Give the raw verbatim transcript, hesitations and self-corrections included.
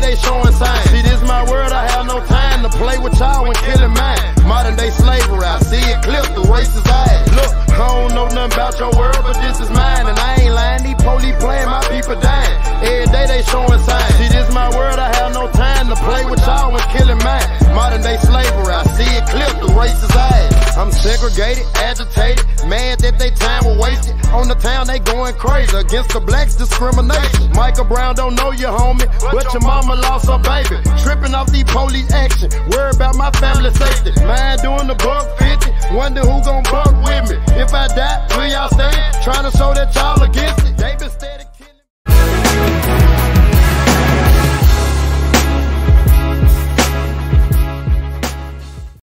they showing signs. See, this my world, I have no time to play with y'all when killing mine. Modern day slavery, I see it clip the racist ass. Look, I don't know nothing about your world, but this is mine, and I ain't lying. These police playing, my people dying. Every day they showing signs. See, this my world, I have no time to play with y'all when killing mine. Modern day slavery, I see it clip the racist ass. I'm segregated, agitated, mad that they time was wasted. On the town they going crazy against the blacks discrimination. Michael Brown don't know you, homie, but your mama lost her baby. Tripping off these police action, worry about my family safety. Mine doing the buck fifty, wonder who gon' buck with me. If I die, will y'all stay? Trying to show that y'all against it. They been steady killing.